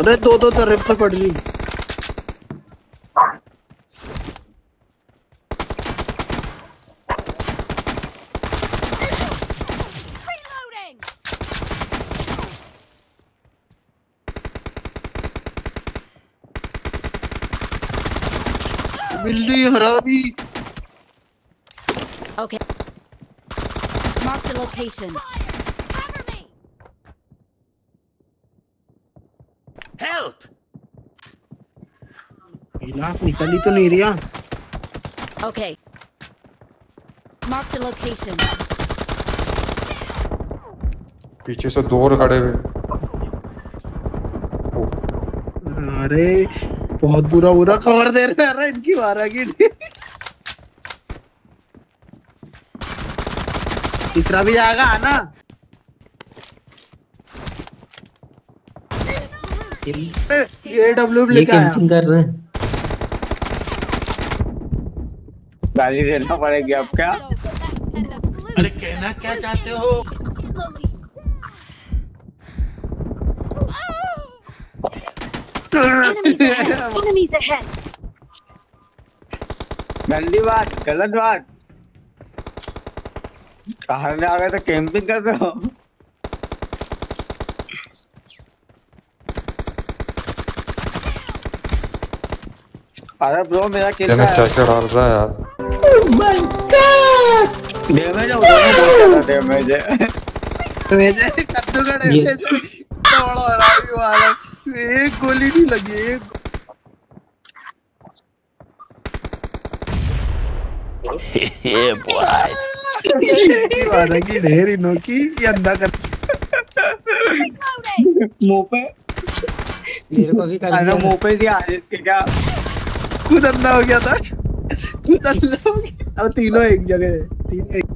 अरे दो दो तरफ पे पड़ रही। बिल्ली हरामी। Okay. Mark the location. Help! इलाक निकली तो नहीं रिया। Okay. Mark the location. पीछे से दो और खड़े हुए। अरे बहुत बुरा बुरा खबर दे रहा है इनकी मारा की। तीसरा भी जाएगा आना। ये डब्ल्यू लेके आया। कर रहे हैं। गाली देना पड़ेगी अब क्या? अरे कहना क्या चाहते हो? Enemies ahead. गंदी बात, गलत बात। कहाँ से आ गए तो कैंपिंग कर रहे हो? अरे ब्रो मेरा किल है। क्या क्या डाल रहा है यार? Oh my God! डैमेज है उधर बहुत ज़्यादा डैमेज है। डैमेज है कद्दू का डैमेज है। बड़ा हरामी वाला। एक गोली नहीं लगी एक। Yeah, boy. वादा की ढेर इनोकी ये अंधा कर। मुंह पे। मेरे को भी कर अरे मुंह पे दिया आदित्य के क्या? खुद अंधा हो गया था। खुद अंधा हो गया। अब तीनों एक जगह है। तीनों एक